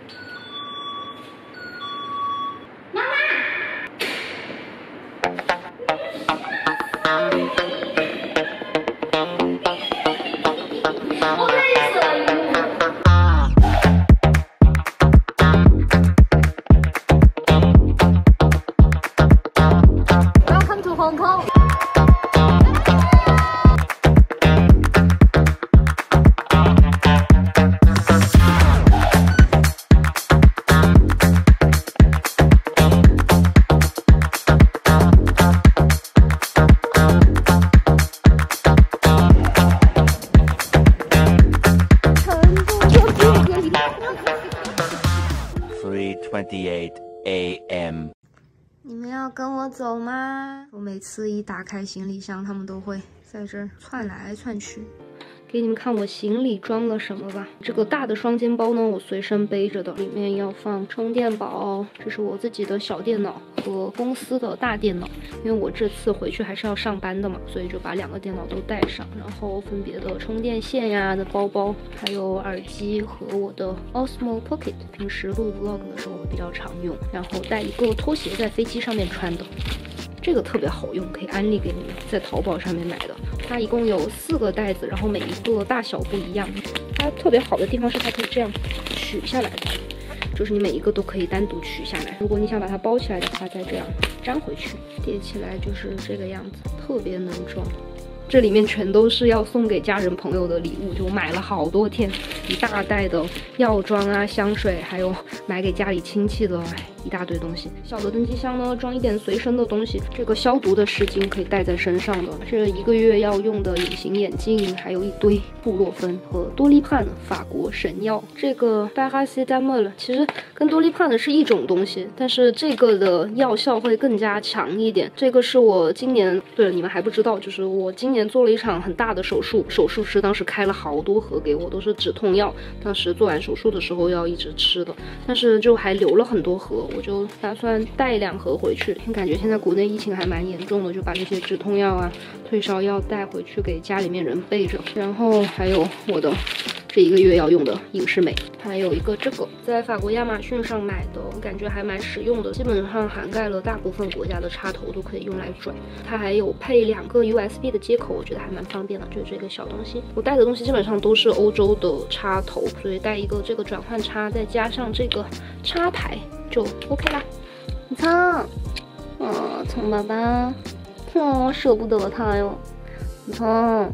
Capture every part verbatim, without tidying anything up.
three twenty-eight a m 你们要跟我走吗？我每次一打开行李箱，他们都会在这儿窜来窜去。给你们看我行李装了什么吧。这个大的双肩包呢，我随身背着的，里面要放充电宝，这是我自己的小电脑和公司的大电脑，因为我这次回去还是要上班的嘛，所以就把两个电脑都带上，然后分别的充电线呀的包包，还有耳机和我的 Osmo Pocket， 平时录 vlog 的时候会比较常用，然后带一个拖鞋在飞机上面穿的。这个特别好用，可以安利给你们，在淘宝上面买的。它一共有四个袋子，然后每一个大小不一样。它特别好的地方是它可以这样取下来的，就是你每一个都可以单独取下来。如果你想把它包起来的话，再这样粘回去，叠起来就是这个样子，特别能装。这里面全都是要送给家人朋友的礼物，就买了好多天，一大袋的药妆啊、香水，还有买给家里亲戚的，哎，一大堆东西。小的登机箱呢，装一点随身的东西，这个消毒的湿巾可以带在身上的，这一个月要用的隐形眼镜，还有一堆布洛芬和多利盼法国神药。这个巴哈西丹莫了，其实跟多利盼的是一种东西，但是这个的药效会更加强一点。这个是我今年，对了，你们还不知道，就是我今年做了一场很大的手术，手术师当时开了好多盒给我，都是止痛药，当时做完手术的时候要一直吃的，但是就还留了很多盒，我就打算带两盒回去。感觉现在国内疫情还蛮严重的，就把这些止痛药啊、退烧药带回去给家里面人备着。然后还有我的这一个月要用的隐适美，还有一个这个在法国亚马逊上买的，感觉还蛮实用的，基本上涵盖了大部分国家的插头都可以用来转。它还有配两个 U S B 的接口，我觉得还蛮方便的，就是这个小东西。我带的东西基本上都是欧洲的插头，所以带一个这个转换插，再加上这个插排就 OK 啦。你看，嗯，葱爸爸，哦，舍不得它哟，你看，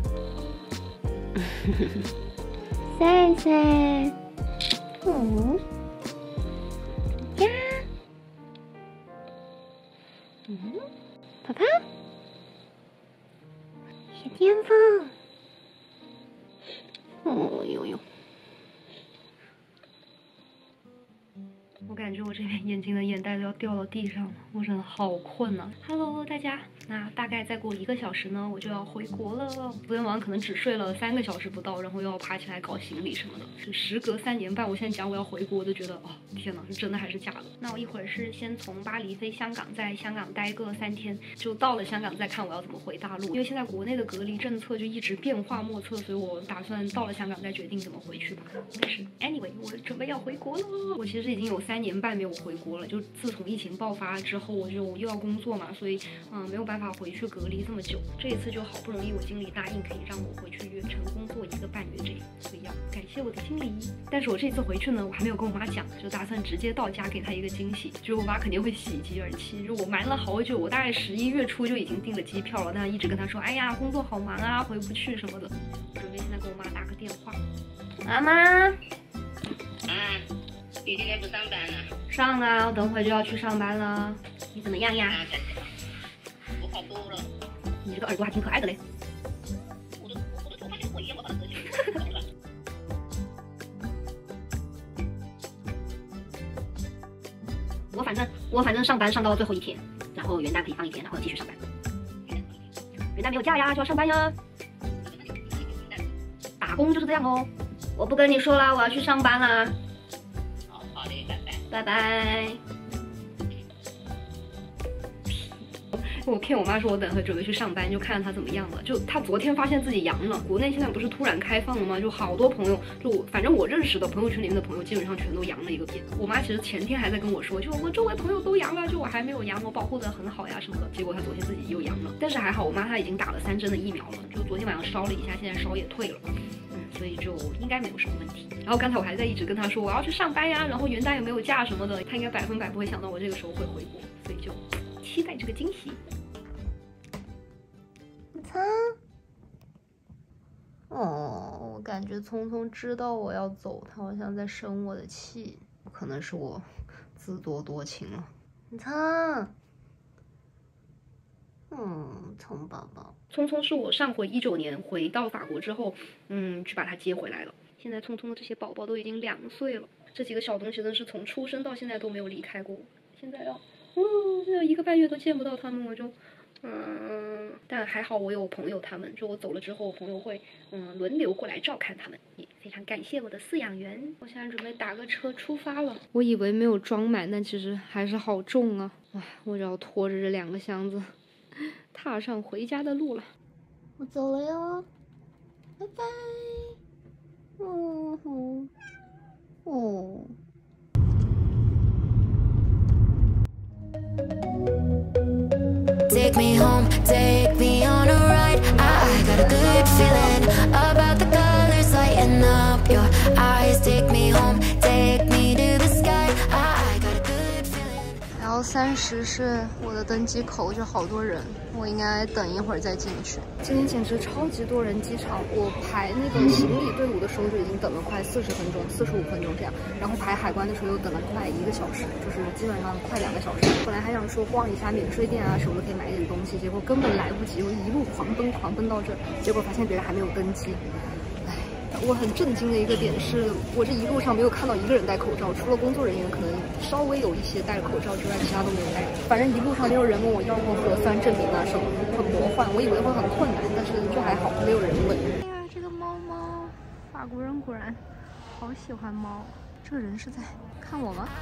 赛赛，嗯，呀，嗯，爸爸，小天凤，哦呦呦。我感觉我这边眼睛的眼袋都要掉到地上了，我真的好困呐、啊。Hello， 大家，那大概再过一个小时呢，我就要回国了。昨天晚上可能只睡了三个小时不到，然后又要爬起来搞行李什么的。就时隔三年半，我现在讲我要回国，我都觉得哦，天哪，是真的还是假的？那我一会儿是先从巴黎飞香港，在香港待个三天，就到了香港再看我要怎么回大陆。因为现在国内的隔离政策就一直变化莫测，所以我打算到了香港再决定怎么回去吧。但是 anyway， 我准备要回国了。我其实已经有三年半没有回国了，就自从疫情爆发之后，我就又要工作嘛，所以嗯没有办法回去隔离这么久。这一次就好不容易我经理答应可以让我回去远程工作一个半月这样，所以要感谢我的经理。但是我这次回去呢，我还没有跟我妈讲，就打算直接到家给她一个惊喜。就我妈肯定会喜极而泣，就我瞒了好久，我大概十一月初就已经订了机票了，但一直跟她说，哎呀工作好忙啊，回不去什么的。准备现在给我妈打个电话。妈妈。 啊，你今天不上班了？ 上啊，我等会就要去上班了。你怎么样呀？ 啊，我好多了。 你这个耳朵还挺可爱的嘞。 我的我的头发跟我一样，我把它折起来。 我反正我反正上班上到最后一天，然后元旦可以放一天，然后继续上班。元旦没有假呀，就要上班呀。打工就是这样哦。我不跟你说啦，我要去上班啦。 好，好嘞，拜拜。 拜拜。 我骗我妈说我等会准备去上班，就看看她怎么样了。就她昨天发现自己阳了，国内现在不是突然开放了吗？就好多朋友，就反正我认识的朋友圈里面的朋友，基本上全都阳了一个遍。我妈其实前天还在跟我说，就我周围朋友都阳了，就我还没有阳，我保护的很好呀什么的。结果她昨天自己又阳了，但是还好我妈她已经打了三针的疫苗了，就昨天晚上烧了一下，现在烧也退了。所以就应该没有什么问题。然后刚才我还在一直跟他说我要去上班呀，然后元旦也没有假什么的，他应该百分百不会想到我这个时候会回国，所以就期待这个惊喜。你猜？哦，我感觉聪聪知道我要走，他好像在生我的气，可能是我自作多情了。你猜？嗯，聪宝宝，聪聪是我上回一九年回到法国之后，嗯，去把他接回来了。现在聪聪的这些宝宝都已经两岁了，这几个小东西真的是从出生到现在都没有离开过我。现在要，嗯，现在一个半月都见不到他们，我就，嗯，但还好我有朋友他们，就我走了之后，我朋友会，嗯，轮流过来照看他们，也非常感谢我的饲养员。我现在准备打个车出发了。我以为没有装满，但其实还是好重啊！哇，我只要拖着这两个箱子。踏上回家的路了，我走了哟，拜拜。哦吼，哦。Take me home, take me on a ride. I got a good feeling about the colors lighting up your eyes. Take me home, take me to the sky. I got a good feeling. 然后三十是我的登机口，就好多人，我应该等一会儿再进去。今天简直超级多人，机场我排那个行李队伍的时候就已经等了快四十分钟、四十五分钟这样，然后排海关的时候又等了快一个小时，就是基本上快两个小时。本来还想说逛一下免税店啊什么的，可以买点东西，结果根本来不及，我一路狂奔狂奔到这儿，结果发现别人还没有登机。我很震惊的一个点是，我这一路上没有看到一个人戴口罩，除了工作人员可能稍微有一些戴着口罩之外，其他都没有戴。反正一路上没有人问我要过核酸证明啊什么，很魔幻。我以为会很困难，但是就还好，没有人问。哎呀，这个猫猫，法国人果然好喜欢猫。这个人是在看我吗？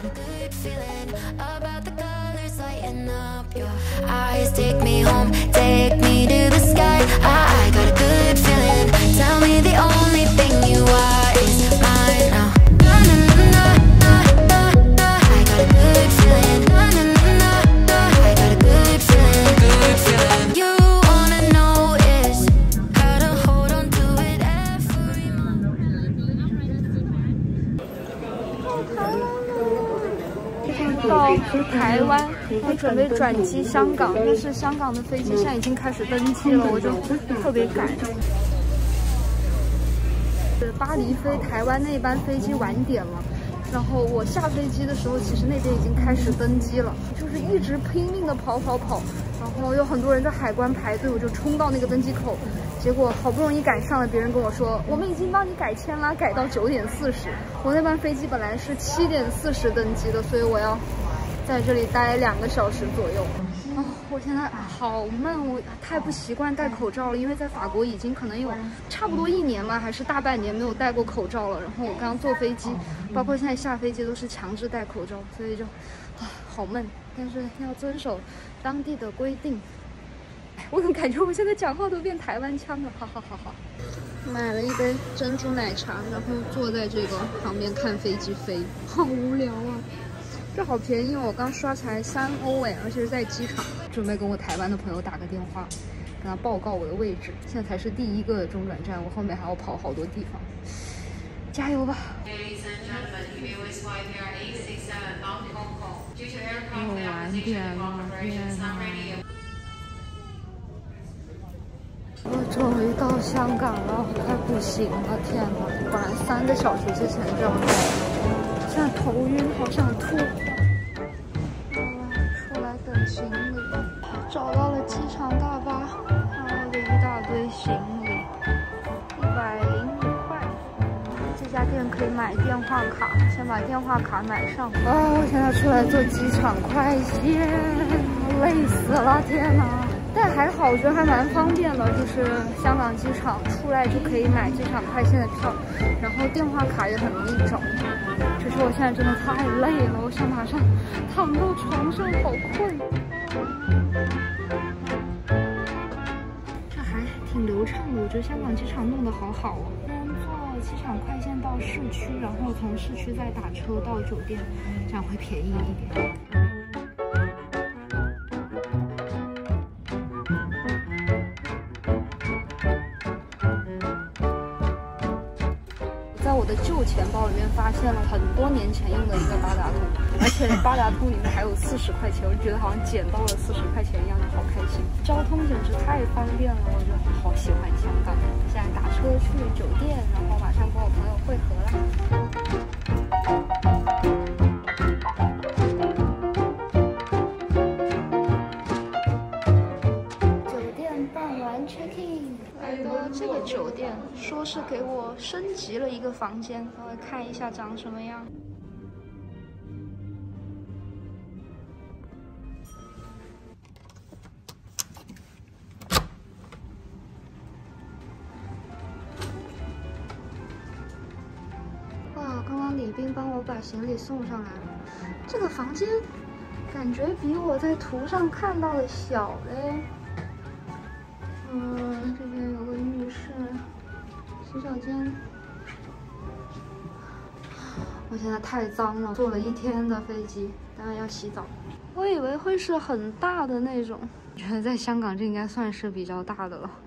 到台湾，我准备转机香港，但是香港的飞机现在已经开始登机了，我就特别赶。巴黎飞台湾那班飞机晚点了，然后我下飞机的时候，其实那边已经开始登机了，就是一直拼命的跑跑跑，然后有很多人在海关排队，我就冲到那个登机口，结果好不容易赶上了，别人跟我说我们已经帮你改签了，改到九点四十。我那班飞机本来是七点四十登机的，所以我要在这里待两个小时左右。哦，我现在好闷，我太不习惯戴口罩了，因为在法国已经可能有差不多一年吧，还是大半年没有戴过口罩了。然后我刚刚坐飞机，包括现在下飞机都是强制戴口罩，所以就啊好闷。但是要遵守当地的规定。我怎么感觉我现在讲话都变台湾腔了？好好好好。买了一杯珍珠奶茶，然后坐在这个旁边看飞机飞，好无聊啊。这好便宜哦，我刚刷才三欧哎，而且是在机场。准备跟我台湾的朋友打个电话，跟他报告我的位置。现在才是第一个中转站，我后面还要跑好多地方，加油吧！又晚点了，天哪！我终于到香港了，快不行了，天哪！本来三个小时之前就要到，现在头晕，好想吐。出来等行李，找到了机场大巴，然后的一大堆行李，一百零五块。这家店可以买电话卡，先把电话卡买上。啊，我现在出来坐机场快线，累死了，天哪！但还好，我觉得还蛮方便的，就是香港机场出来就可以买机场快线的票，然后电话卡也很容易找。只是我现在真的太累了，我想马上躺到床上，好困。 挺流畅的。我觉得香港机场弄得好好哦。先坐机场快线到市区，然后从市区再打车到酒店，这样会便宜一点。 在我的旧钱包里面发现了很多年前用的一个八达通，而且八达通里面还有四十块钱，我就觉得好像捡到了四十块钱一样，就好开心。交通简直太方便了，我就好喜欢香港。现在打车去酒店，然后马上跟我朋友会合啦。 来的这个酒店说是给我升级了一个房间，稍微看一下长什么样。哇，刚刚李斌帮我把行李送上来了，这个房间感觉比我在图上看到的小嘞。 嗯，这边有个浴室、洗手间。我现在太脏了，坐了一天的飞机，当然要洗澡。我以为会是很大的那种，觉得在香港这应该算是比较大的了。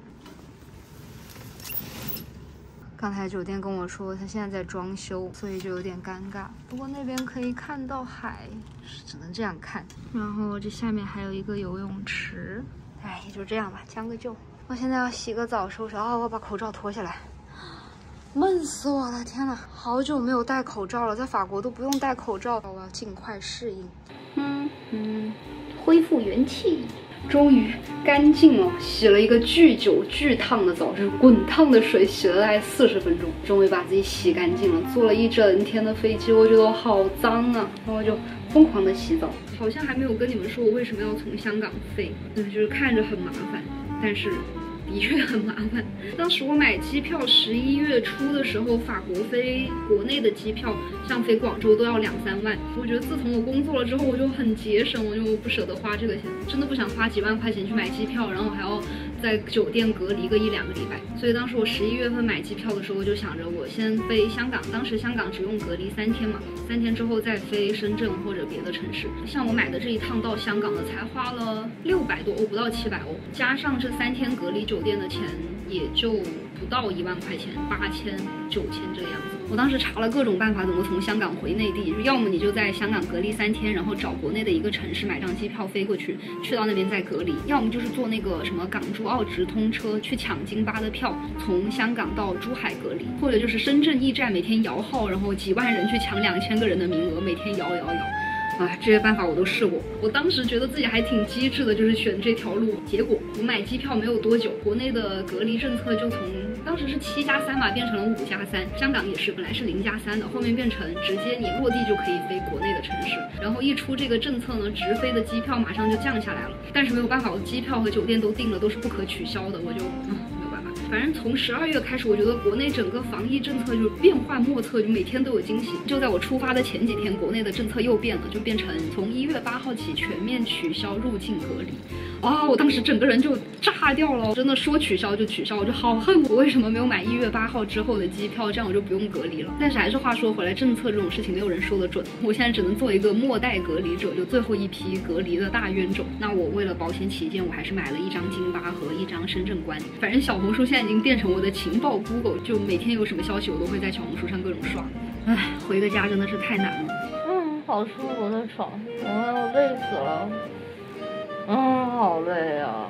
刚才酒店跟我说他现在在装修，所以就有点尴尬。不过那边可以看到海，只能这样看。然后这下面还有一个游泳池。哎，也就这样吧，将个就。 我现在要洗个澡，收拾啊！我把口罩脱下来，闷死我了！天呐，好久没有戴口罩了，在法国都不用戴口罩，我要尽快适应。嗯嗯，恢复元气，终于干净了。洗了一个巨久巨烫的澡，就是滚烫的水，洗了大概四十分钟，终于把自己洗干净了。坐了一整天的飞机，我觉得我好脏啊，然后就疯狂的洗澡。好像还没有跟你们说我为什么要从香港飞，嗯，就是看着很麻烦，但是。 的确很麻烦。当时我买机票，十一月初的时候，法国飞国内的机票，像飞广州都要两三万。我觉得自从我工作了之后，我就很节省，我就不舍得花这个钱，真的不想花几万块钱去买机票，然后还要在酒店隔离个一两个礼拜。所以当时我十一月份买机票的时候，我就想着我先飞香港，当时香港只用隔离三天嘛，三天之后再飞深圳或者别的城市。像我买的这一趟到香港的才花了六百多欧，不到七百欧，加上这三天隔离酒店的钱也就不到一万块钱，八千、九千这个样子。我当时查了各种办法，怎么从香港回内地，要么你就在香港隔离三天，然后找国内的一个城市买张机票飞过去，去到那边再隔离；要么就是坐那个什么港珠澳直通车去抢金巴的票，从香港到珠海隔离；或者就是深圳驿站每天摇号，然后几万人去抢两千个人的名额，每天摇摇摇。 啊，这些办法我都试过。我当时觉得自己还挺机智的，就是选这条路。结果我买机票没有多久，国内的隔离政策就从当时是七加三嘛，变成了五加三。香港也是，本来是零加三的，后面变成直接你落地就可以飞国内的城市。然后一出这个政策呢，直飞的机票马上就降下来了。但是没有办法，我机票和酒店都订了，都是不可取消的，我就嗯。 反正从十二月开始，我觉得国内整个防疫政策就是变幻莫测，就每天都有惊喜。就在我出发的前几天，国内的政策又变了，就变成从一月八号起全面取消入境隔离。啊、哦，我当时整个人就炸掉了，真的说取消就取消，我就好恨我为什么没有买一月八号之后的机票，这样我就不用隔离了。但是还是话说回来，政策这种事情没有人说得准，我现在只能做一个末代隔离者，就最后一批隔离的大冤种。那我为了保险起见，我还是买了一张金巴和一张深圳关。反正小红书现在已经变成我的情报 Google， 就每天有什么消息我都会在小红书上各种刷。唉，回个家真的是太难了。嗯，好舒服的床，我要累死了。嗯，好累啊。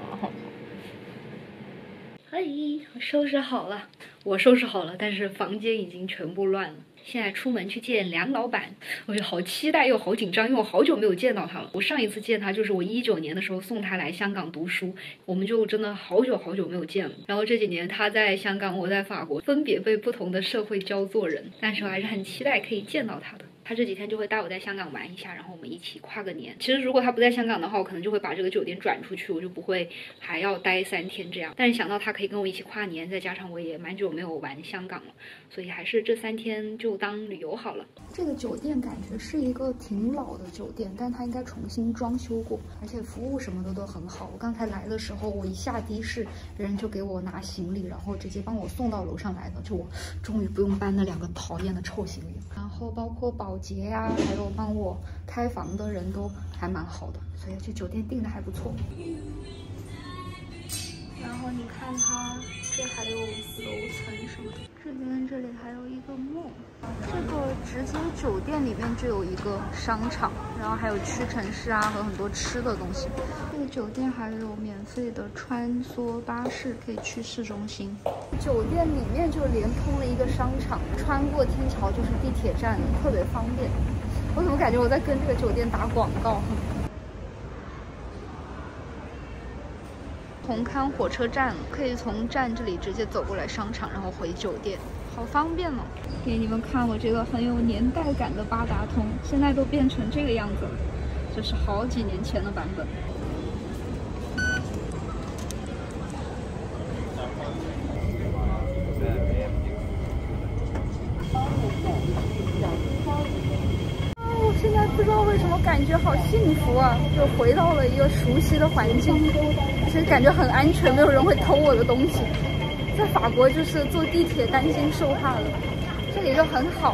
嘿，我收拾好了，我收拾好了，但是房间已经全部乱了。现在出门去见梁老板，我就好期待又好紧张，因为我好久没有见到他了。我上一次见他就是我一九年的时候送他来香港读书，我们就真的好久好久没有见了。然后这几年他在香港，我在法国，分别被不同的社会教做人，但是我还是很期待可以见到他的。 他这几天就会带我在香港玩一下，然后我们一起跨个年。其实如果他不在香港的话，我可能就会把这个酒店转出去，我就不会还要待三天这样。但是想到他可以跟我一起跨年，再加上我也蛮久没有玩香港了，所以还是这三天就当旅游好了。这个酒店感觉是一个挺老的酒店，但它应该重新装修过，而且服务什么的都很好。我刚才来的时候，我一下的士，人就给我拿行李，然后直接帮我送到楼上来的，就我终于不用搬那两个讨厌的臭行李。然后包括保洁呀、啊，还有帮我开房的人都还蛮好的，所以这酒店订的还不错。然后你看它这还有楼层什么的，这边这里还有一个梦。这个直接酒店里面就有一个商场，然后还有屈臣氏啊和很多吃的东西。这个酒店还有免费的穿梭巴士可以去市中心。酒店里面就连通了一个商场，穿过天桥就是地铁站，特别方便。我怎么感觉我在跟这个酒店打广告？红磡火车站可以从站这里直接走过来商场，然后回酒店，好方便哦！给你们看我这个很有年代感的八达通，现在都变成这个样子了，这是好几年前的版本。我现在不知道为什么感觉好幸福啊，就回到了一个熟悉的环境，其实感觉很安全，没有人会偷我的东西。在法国就是坐地铁担心受怕了，这里就很好。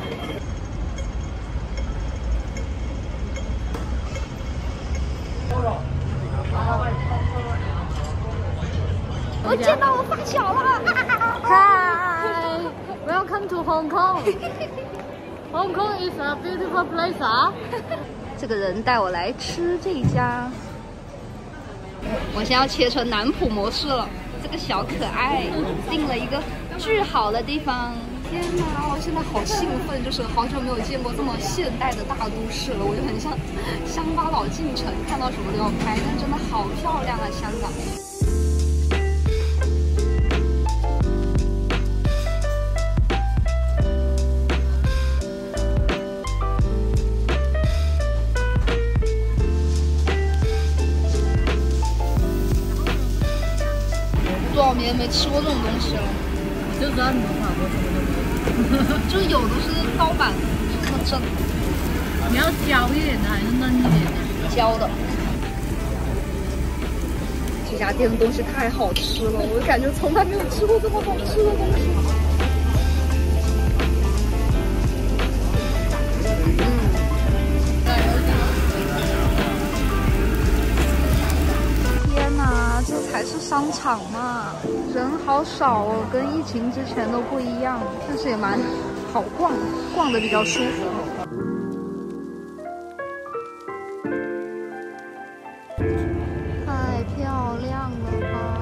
我见到我发小了 Hi, welcome to Hong Kong. Hong Kong is a beautiful place 啊。 这个人带我来吃这家，我先要切成南普模式了。这个小可爱订了一个巨好的地方，天哪！我现在好兴奋，就是好久没有见过这么现代的大都市了，我就很像乡巴佬进城，看到什么都要拍，但真的好漂亮啊，香港。多少年没吃过这种东西了， 就知道你们法国什么都没有， 就有的是盗版，什么真。 你要焦一点的还是嫩一点的？ 焦的。这家店的东西太好吃了，我感觉从来没有吃过这么好吃的东西。这才是商场嘛，人好少哦，跟疫情之前都不一样，但是也蛮好逛，逛的比较舒服。太漂亮了吧！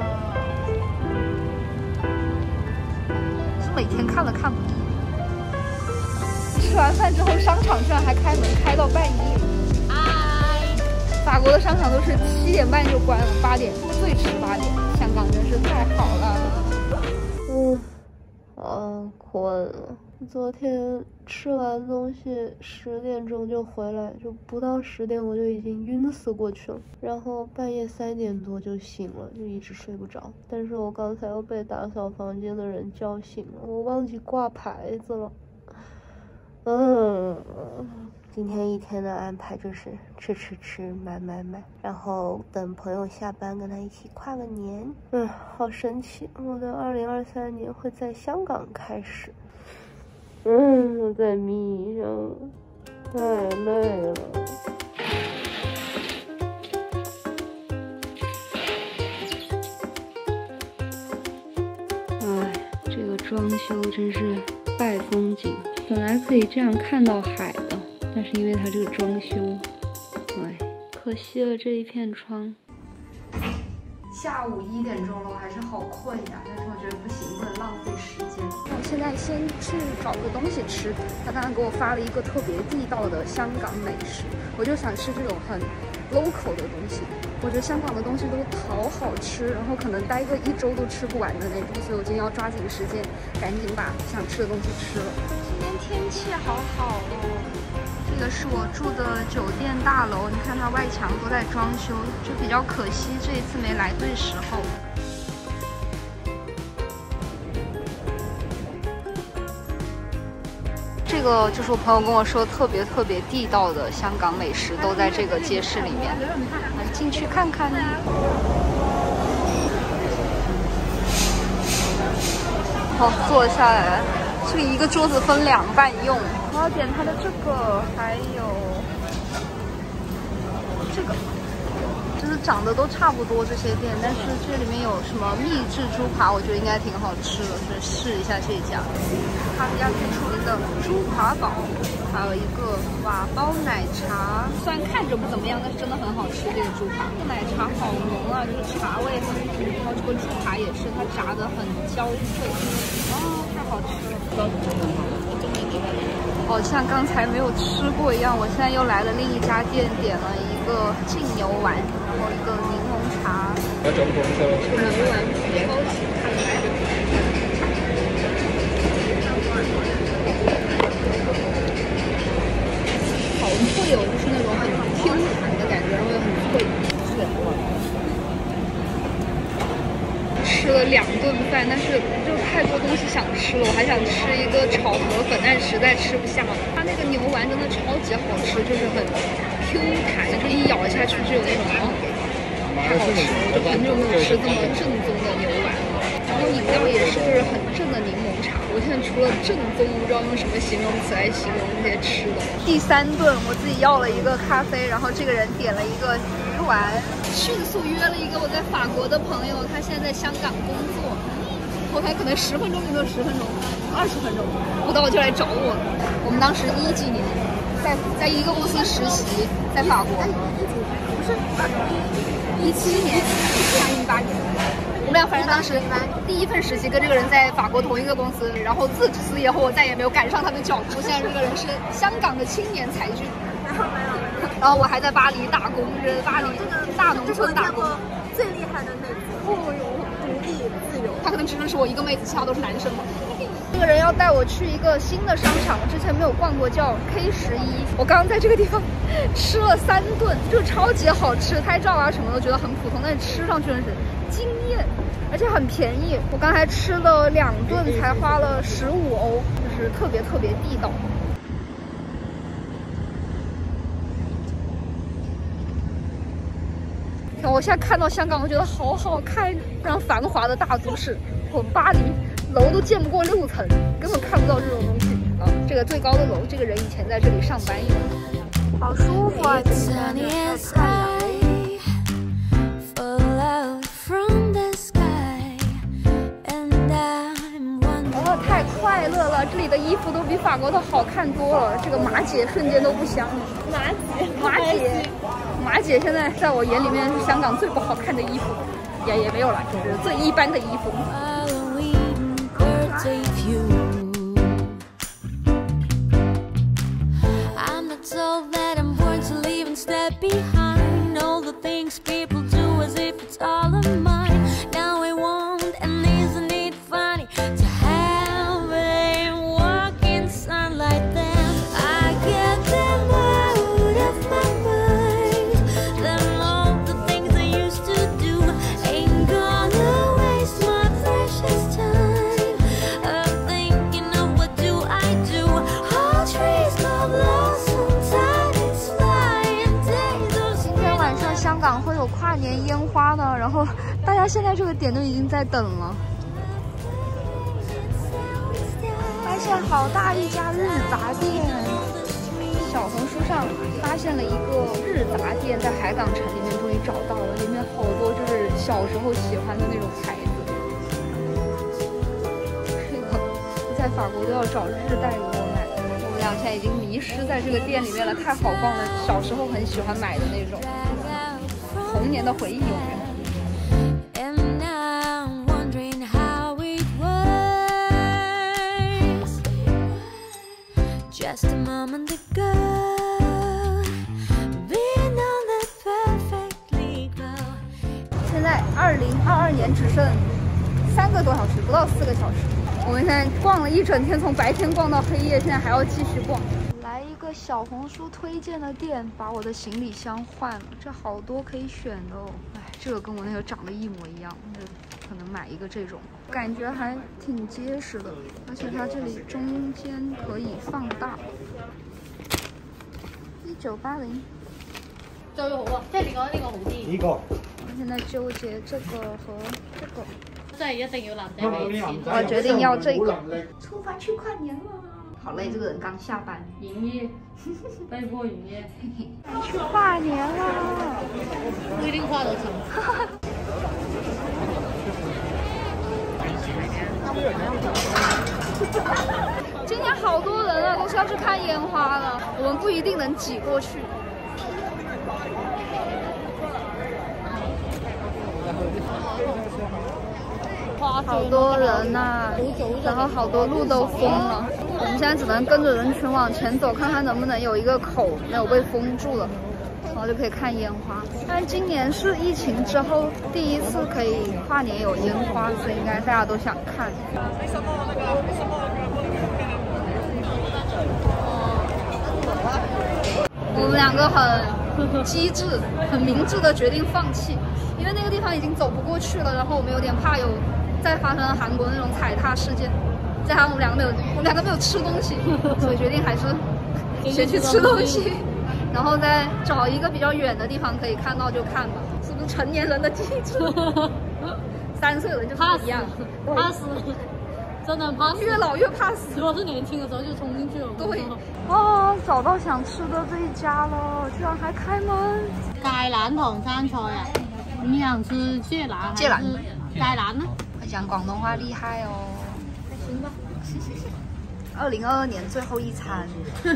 是每天看了看不腻。吃完饭之后，商场居然还开门，开到半夜。法国的商场都是七点半就关了，八点最迟八点。香港真是太好了。嗯，啊，困了。昨天吃完东西十点钟就回来，就不到十点我就已经晕死过去了。然后半夜三点多就醒了，就一直睡不着。但是我刚才又被打扫房间的人叫醒了，我忘记挂牌子了。嗯。今天一天的安排就是吃吃吃，买买买，然后等朋友下班跟他一起跨个年。嗯，好神奇！我的二零二三年会在香港开始。嗯，我在迷上，太累了。哎，这个装修真是败风景。本来可以这样看到海的。但是因为它这个装修，哎，可惜了这一片窗。下午一点钟了，我还是好困呀，但是我觉得不行，不能浪费时间。我现在先去找个东西吃。他刚刚给我发了一个特别地道的香港美食，我就想吃这种很 local 的东西。我觉得香港的东西都好好吃，然后可能待个一周都吃不完的那种，所以我今天要抓紧时间，赶紧把想吃的东西吃了。今天天气好好哦。 这个是我住的酒店大楼，你看它外墙都在装修，就比较可惜这一次没来对时候。这个就是我朋友跟我说特别特别地道的香港美食，都在这个街市里面，来进去看看。好，坐下来。这个一个桌子分两半用。我要点它的这个，还有这个，就是长得都差不多这些店，但是这里面有什么秘制猪扒，我觉得应该挺好吃的，所以试一下这家。他们家最出名的猪扒堡，还有一个瓦包奶茶，虽然看着不怎么样，但是真的很好吃。这个猪扒，这个奶茶好浓啊，就是茶味很足。然后这个猪扒也是，它炸得很焦脆，哦，太好吃了。哦，像刚才没有吃过一样，我现在又来了另一家店，点了一个劲牛丸，然后一个柠檬茶。这个牛丸超级看来。好脆哦，就是那种很 Q 弹的感觉，然后又很脆。吃了两顿饭，但是就太多东西想吃了，我还想吃一个炒河粉，但实在吃不下了。它那个牛丸真的超级好吃，就是很 Q 弹，就一咬下去就有那种哦，太好吃了！我就很久没有吃这么正宗的牛丸了。然后饮料也是就是很正的柠檬茶。我现在除了正宗，不知道用什么形容词来形容这些吃的。第三顿我自己要了一个咖啡，然后这个人点了一个鱼丸。迅速约了一个我在法国的朋友，他现在在香港工作，后台可能十分钟有没有十分钟，二十分钟不到就来找我了。我们当时一几年在在一个公司实习，在法国，不是一七年，还是一八年？我们俩反正当时第一份实习跟这个人在法国同一个公司，然后自此以后我再也没有赶上他的脚步。现在这个人是香港的青年才俊。然后我还在巴黎打工，是巴黎大农村打工。 最厉害的妹子，哦哟，独立自由。 他可能只认识我一个妹子，其他都是男生嘛。这个人要带我去一个新的商场，之前没有逛过，叫 K 十一。我刚刚在这个地方吃了三顿，就超级好吃，拍照啊什么都觉得很普通，但是吃上去真是惊艳，而且很便宜。我刚才吃了两顿，才花了十五欧，就是特别特别地道。我现在看到香港，我觉得好好看，非常繁华的大都市。我巴黎楼都建不过六层，根本看不到这种东西啊！这个最高的楼，这个人以前在这里上班用，好舒服啊！这里看哦，太快乐了！这里的衣服都比法国的好看多了。这个马姐瞬间都不香了。 马姐， 马姐。马姐现在在我眼里面是香港最不好看的衣服，也也没有了，就是最一般的衣服。跨年烟花呢，然后大家现在这个点都已经在等了。发现好大一家日杂店，小红书上发现了一个日杂店，在海港城里面终于找到了，里面好多就是小时候喜欢的那种牌子。这个在法国都要找日代给我买，我们俩现在已经迷失在这个店里面了，太好逛了，小时候很喜欢买的那种。童年的回忆有没有？现在二零二二年只剩三个多小时，不到四个小时。我们现在逛了一整天，从白天逛到黑夜，现在还要继续逛。来来一个小红书推荐的店，把我的行李箱换了，这好多可以选的哦。哎，这个跟我那个长得一模一样，这可能买一个这种，感觉还挺结实的，而且它这里中间可以放大。一九八零。 最好啊，即係你覺得呢個好啲？ 呢個。 我現在糾結這個和這個。 即係一定要男仔俾錢。 我決定要這個。出發去跨年了。好累，這個人剛下班。 營業，被迫營業。 去跨年了。 不一定跨得成。 今天好多人啊，都是要去看烟花的，我們不一定能擠過去。好多人呐、啊，然後好多路都封了，我們現在只能跟着人群往前走，看看能不能有一個口沒有被封住了，然後就可以看煙花。但是今年是疫情之後第一次可以跨年有煙花，所以應該大家都想看。我們兩個很機智、很明智的決定放棄，因為那個地方已經走不過去了，然後我們有點怕有再發生韓國那種踩踏事件。再加上我們兩個沒有，我們兩個沒有吃東西，所以決定還是先去吃東西，然後再找一個比較遠的地方可以看到就看吧。是不是成年人的機智？三歲人就是不一樣， 怕死。真的怕死， 越老越怕死。 如果是年輕的時候就衝進去了。 對。哦，找到想吃的這一家了，居然還開門。 芥蘭唐生菜啊，你想吃芥蘭？芥蘭。芥蘭呢？ 會講廣東話厲害哦。還行吧。二零二二年最後一餐。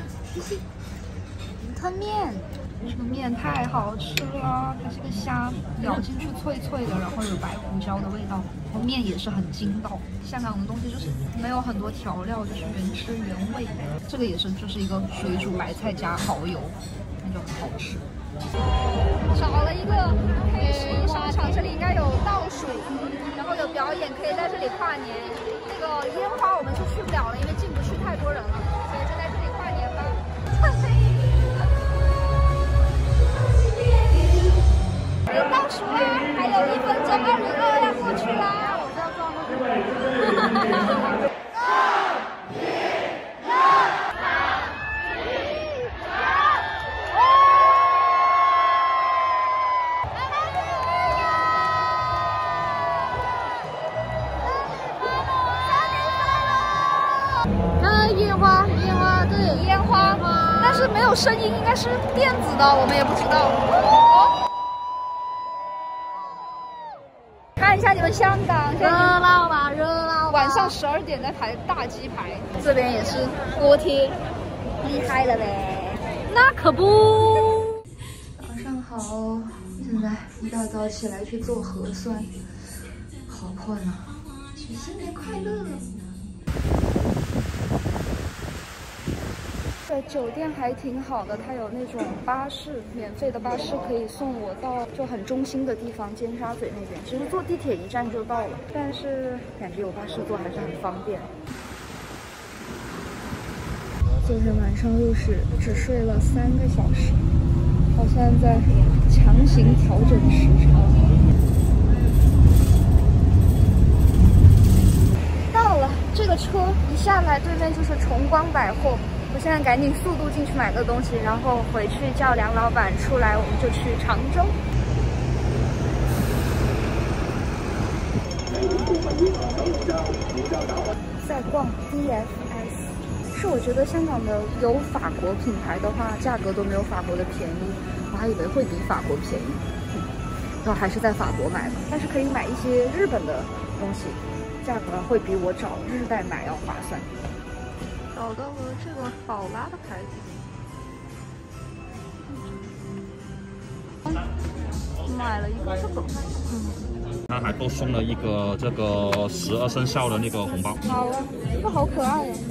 雲吞麵。這個麵太好吃了，它這個蝦咬進去脆脆的，然後有白胡椒的味道，然後麵也是很筋道。香港的東西就是沒有很多調料，就是原汁原味。這個也是就是一個水煮白菜加蠔油，那就很好吃。找了一個黑石商場，這裡應該有倒數，然後有表演，可以在這裡跨年。那個煙花我們是去不了了，因為進不去太多人了，所以就在這裡跨年吧。倒數啦，還有一分鐘，二零二二要過去啦！我要裝過去。 看煙花，煙花，這裡煙花，但是沒有聲音，應該是電子的，我們也不知道。哦看一下你們香港， 熱鬧吧，熱鬧。 晚上十二點在排大雞排，這邊也是鍋貼，厲害了唄。 那可不。 早上好，現在一大早起來去做核酸，好困啊！許新年快樂。对，酒店还挺好的，它有那种巴士，免费的巴士可以送我到就很中心的地方，尖沙咀那边。其实坐地铁一站就到了，但是感觉有巴士坐还是很方便。昨天晚上又是只睡了三个小时，好像在强行调整时长。到了，这个车一下来对面就是崇光百货。我现在赶紧速度进去买个东西，然后回去叫梁老板出来，我们就去常州。在逛 D F S， 是我觉得香港的有法国品牌的话，价格都没有法国的便宜，我还以为会比法国便宜，嗯，然后还是在法国买吧。但是可以买一些日本的东西，价格会比我找日代买要划算。找到了这个宝拉的牌子，买了一个这个，嗯， 他还多送了一个这个十二生肖的那个红包。 好啊，这个好可爱呀！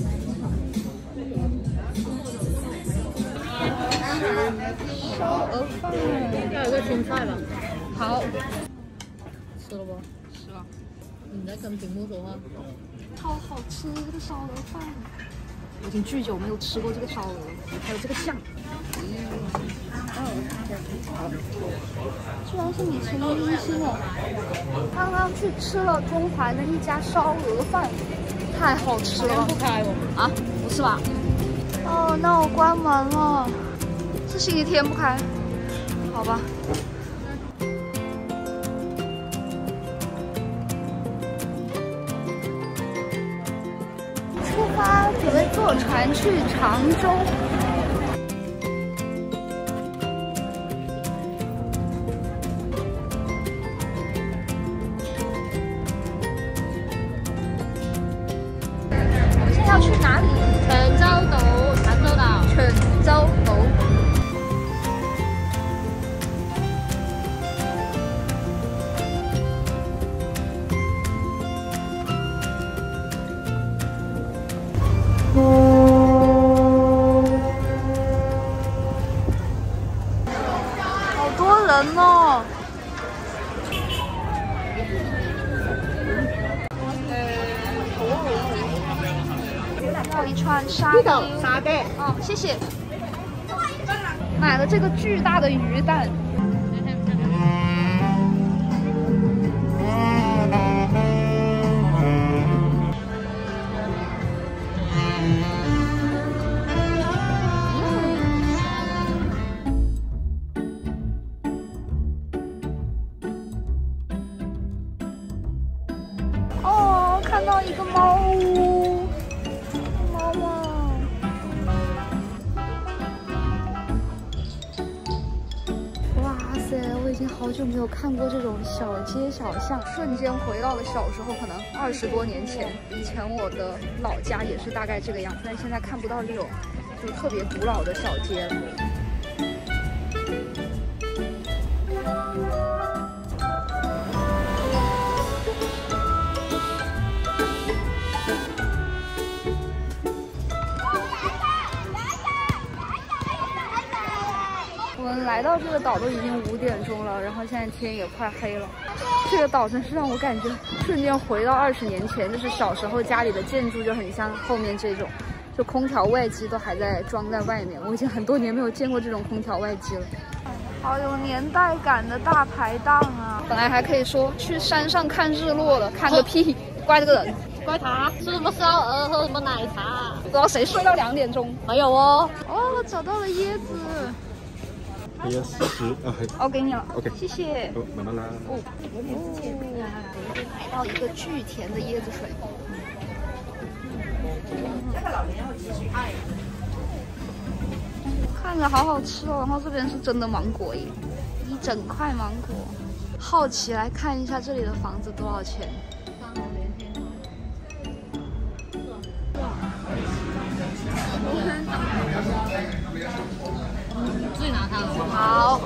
烧鹅饭， 要有个青菜吧。 好， 吃了不？ 吃了。 你在跟屏幕说话。 超好吃的烧鹅饭。 我已经巨久没有吃过这个烧鹅，还有这个酱。咦，居然是米其林一星哦！刚刚去吃了中环的一家烧鹅饭，太好吃了。 不开哦。 啊，不是吧？哦，那我关门了。是星期天不开？好吧。出发，准备坐船去常州。我现在要去哪里？ 泉州岛，常州岛。 泉州岛。好多人哦！要一串沙丁， 沙丁。 哦，谢谢。买了这个巨大的鱼蛋。哦，看到一个猫屋，猫啊！哇塞，我已经好久没有看过这种小街小巷，瞬间回到了小时候，可能二十多年前。以前我的老家也是大概这个样子，但现在看不到这种就特别古老的小街了。我们来到这个岛都已经五点钟了，然后现在天也快黑了。这个岛真是让我感觉瞬间回到二十年前，就是小时候家里的建筑就很像后面这种，就空调外机都还在装在外面。我已经很多年没有见过这种空调外机了。好有年代感的大排档啊！本来还可以说去山上看日落的，看个屁！怪这个人。 怪他吃什么烧鹅，喝什么奶茶？ 不知道谁睡到两点钟。 没有哦。 哦，找到了椰子。 还有四十啊， 哦，给你了。 OK， 谢谢。 哦，慢慢来。 哦，买到一个巨甜的椰子水。这个老年要继续爱。看着好好吃哦，然后这边是真的芒果耶，一整块芒果。好奇来看一下这里的房子多少钱。 自己拿它。 好。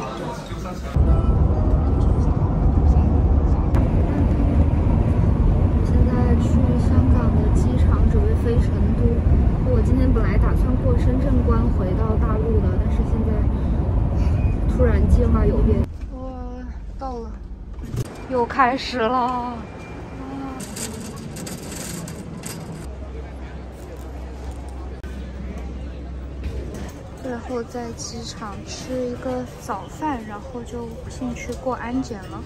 现在去香港的机场准备飞成都。我今天本来打算过深圳关回到大陆的，但是现在突然计划有变。我到了，又开始了。最后在机场吃一个早饭，然后就进去过安检了。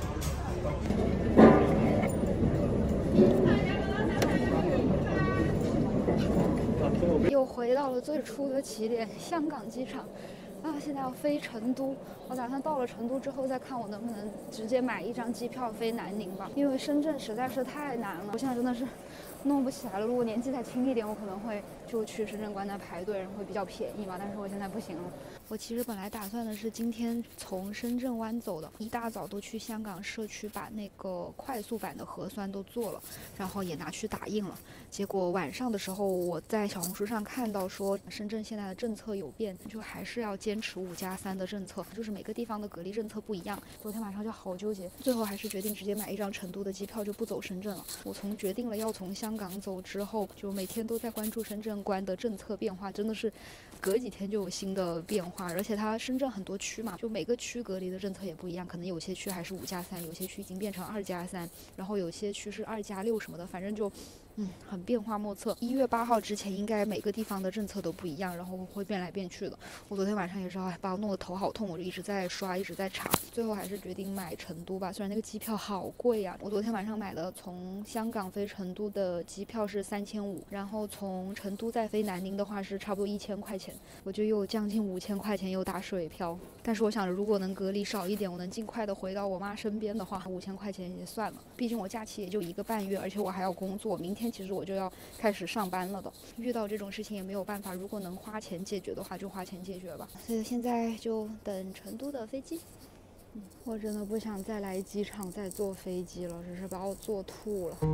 又回到了最初的起点，香港机场。啊，现在要飞成都，我打算到了成都之后再看我能不能直接买一张机票飞南宁吧，因为深圳实在是太难了，我现在真的是弄不起来了。如果年纪再轻一点，我可能会就去深圳关那排队，然后会比较便宜嘛，但是我现在不行了。我其实本来打算的是今天从深圳湾走的，一大早都去香港社区把那个快速版的核酸都做了，然后也拿去打印了。结果晚上的时候，我在小红书上看到说，深圳现在的政策有变，就还是要坚持五加三的政策，就是每个地方的隔离政策不一样。昨天晚上就好纠结，最后还是决定直接买一张成都的机票，就不走深圳了。我从决定了要从香港走之后，就每天都在关注深圳关的政策变化，真的是隔几天就有新的变化，而且它深圳很多区嘛，就每个区隔离的政策也不一样，可能有些区还是五加三，有些区已经变成二加三，然后有些区是二加六什么的，反正就。嗯，很变化莫测。一月八号之前，应该每个地方的政策都不一样，然后会变来变去的。我昨天晚上也是，哎，把我弄得头好痛，我就一直在刷，一直在查，最后还是决定买成都吧。虽然那个机票好贵呀、啊，我昨天晚上买的从香港飞成都的机票是三千五，然后从成都再飞南宁的话是差不多一千块钱，我就又将近五千块钱又打水漂。但是我想着，如果能隔离少一点，我能尽快的回到我妈身边的话，五千块钱也算了。毕竟我假期也就一个半月，而且我还要工作，明天。其实我就要开始上班了的，遇到这种事情也没有办法，如果能花钱解决的话就花钱解决吧。所以现在就等成都的飞机。嗯，我真的不想再来机场再坐飞机了，只是把我坐吐了。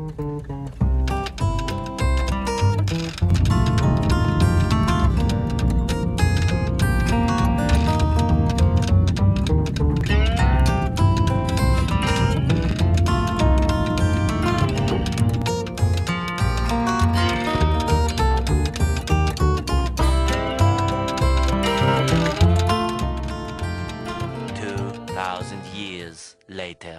Later.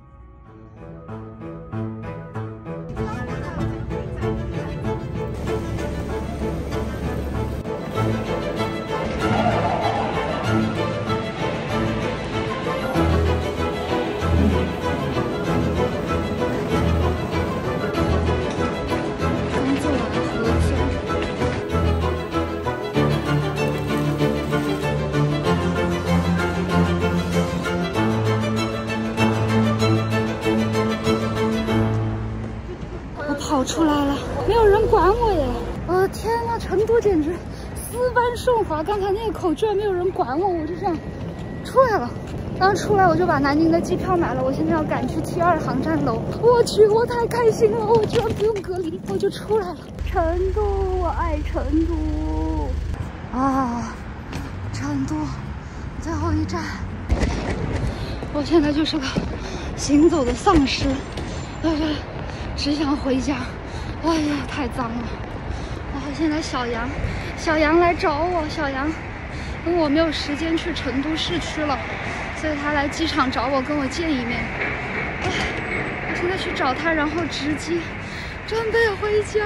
跑出来了，没有人管我耶！我的天呐，成都简直丝般顺滑，刚才那个口居然没有人管我，我就这样出来了。刚出来我就把南宁的机票买了，我现在要赶去 T 二航站楼。我去，我太开心了，我居然不用隔离，我就出来了。成都，我爱成都啊！成都最后一站，我现在就是个行走的丧尸，就是。只想回家，哎呀，太脏了。然后现在小杨，小杨来找我，小杨，因为我没有时间去成都市区了，所以他来机场找我，跟我见一面。哎，我现在去找他，然后直接准备回家。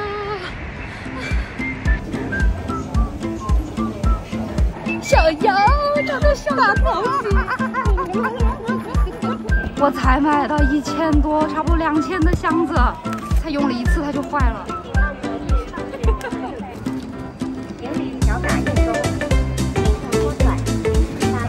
小杨，长得像大头子。我才买到一千多，差不多两千的箱子，才用了一次它就坏了。 小打一周，多短，八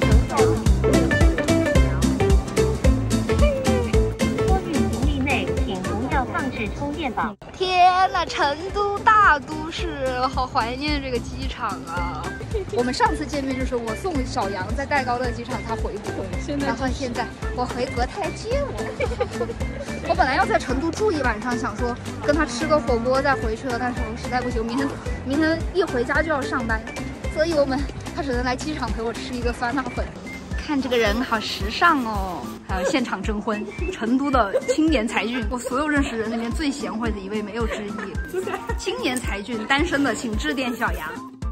托运行李内，请不要放置充电宝。 天呐，成都大都市，我好怀念这个机场啊！我们上次见面就是我送小杨在戴高乐机场，他回国，然后现在我回国，他来接我。我本来要在成都住一晚上，想说跟他吃个火锅再回去了，但是我实在不行，明天明天一回家就要上班，所以我们他只能来机场陪我吃一个酸辣粉。看这个人好时尚哦！还有现场征婚，成都的青年才俊，我所有认识人里面最贤惠的一位，没有之一。青年才俊，单身的请致电小杨。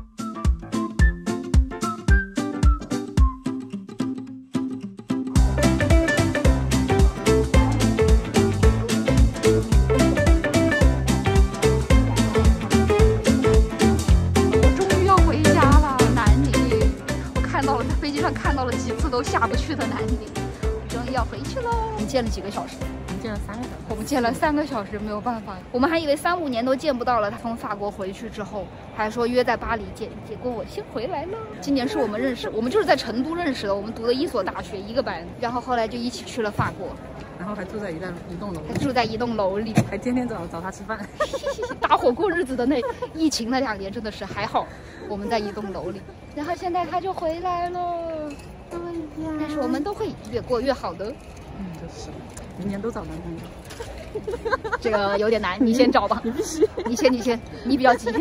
看到了几次都下不去的南宁，终于要回去喽。我们见了几个小时？ 我们见了三个小时。 我们见了三个小时，没有办法。我们还以为三五年都见不到了。他从法国回去之后，还说约在巴黎见，结果我先回来了。今年是我们认识，我们就是在成都认识的，我们读的一所大学一个班，然后后来就一起去了法国， 然后还住在一栋一栋楼， 还住在一栋楼里， 还天天找找他吃饭， 打火过日子的那疫情那两年真的是还好，我们在一栋楼里，然后现在他就回来了。但是我们都会越过越好的。 嗯，就是，明年都找男朋友。 这个有点难，你先找吧。你必须，你先，你先，你比较急。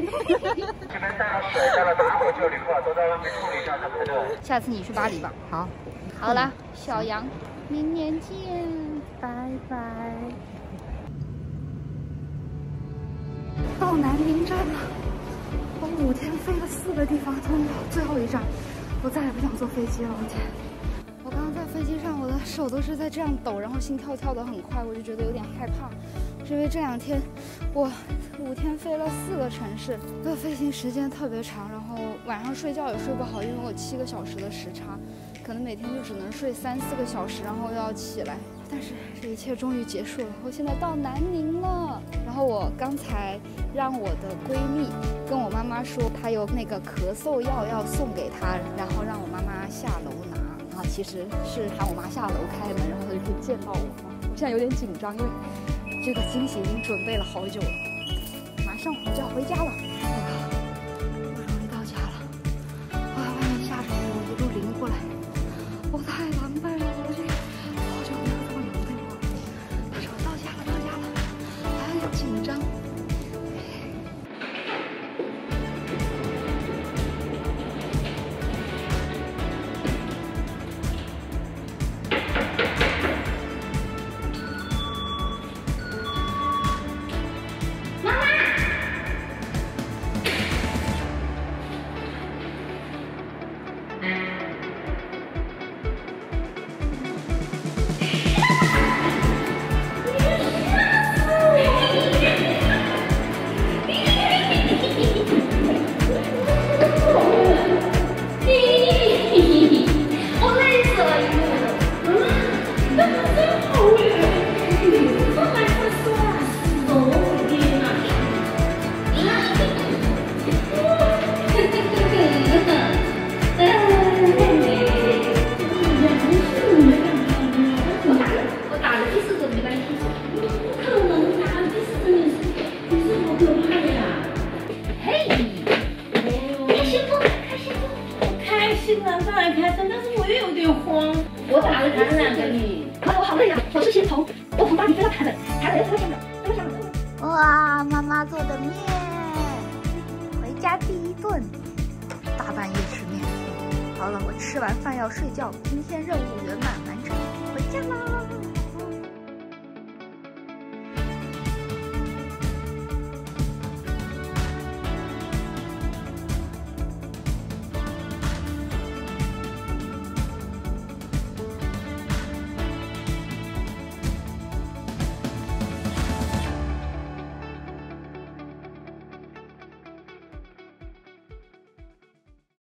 下次你去巴黎吧。 好， 好啦，小杨，明年见，拜拜。到南宁站了， 我五天飞了四个地方，终于最后一站，我再也不想坐飞机了，我天！我刚刚在飞机上，我的手都是在这样抖，然后心跳跳得很快，我就觉得有点害怕，是因为这两天我五天飞了四个城市，这个飞行时间特别长，然后晚上睡觉也睡不好，因为我七个小时的时差，可能每天就只能睡三四个小时，然后又要起来。但是这一切终于结束了，我现在到南宁了。然后我刚才让我的闺蜜跟我妈妈说，她有那个咳嗽药要送给她，然后让我妈妈下楼拿。然后其实是喊我妈下楼开门，然后她就可以见到我。我现在有点紧张，因为这个惊喜已经准备了好久了。马上我就要回家了，我终于到家了。哇，外面下着雨，我一路淋过来，我太狼狈了，我这好久没有这么狼狈过。但是我到家了，到家了，还很紧张。 我打了感染给你，哎，我好累呀！我是先从我从巴黎飞到台北，台北又飞到香港，飞到香港。 哇，妈妈做的面，回家第一顿， 大半夜吃面。好了，我吃完饭要睡觉，今天任务圆满完成，回家啦。